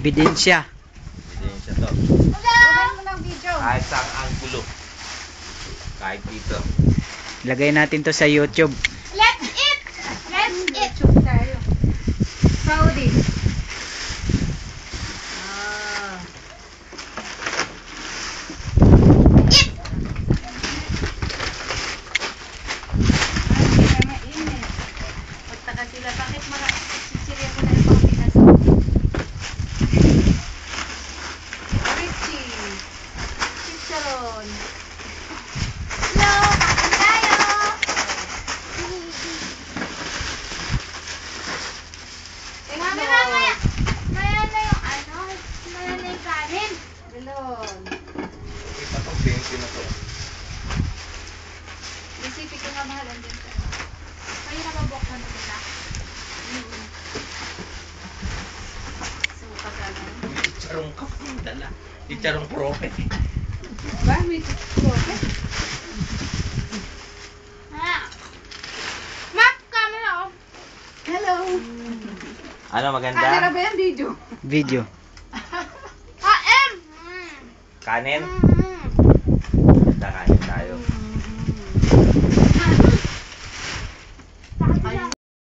Ebidensya. Ebidensya to. Kumain mo ng video. Kahit saan anggulo. Kahit dito. Lagay natin to sa YouTube. Let's eat! Let's eat! YouTube tayo. Saudi. Ah. Eat! Ay, kaya mainit. Pagtaka sila, bakit sisirya ko na yung mga Pinas? Richie. Chicharon. Hello! Kain tayo! Mamaya! Maya na yung ano? Maya na yung kanin. Belon. Ito itong 20 na to. Recipe ko nga mahal ang din. Kaya nakabok na naman na. Suka sana. Chicharong ka pang dala. Chicharong profe. Ba, may chicharon. Map, camera off. Hello. Ano Camera maganda? ba yan, video? Video. Kain! Kanin? Mm. Ganda kanin tayo.